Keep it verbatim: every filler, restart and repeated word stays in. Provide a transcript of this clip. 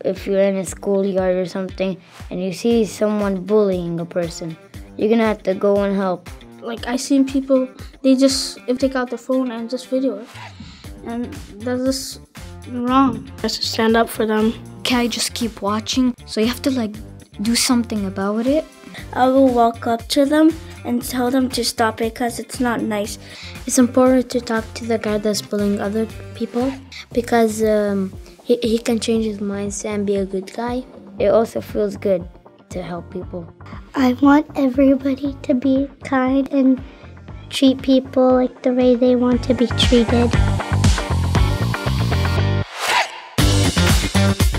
if you're in a schoolyard or something and you see someone bullying a person, you're gonna have to go and help. Like, I seen people, they just take out their phone and just video it. And that's just wrong. I have to stand up for them. Can't I just keep watching? So you have to like do something about it. I will walk up to them and tell them to stop it because it's not nice. It's important to talk to the guy that's bullying other people because um, he, he can change his mindset and be a good guy. It also feels good to help people. I want everybody to be kind and treat people like the way they want to be treated.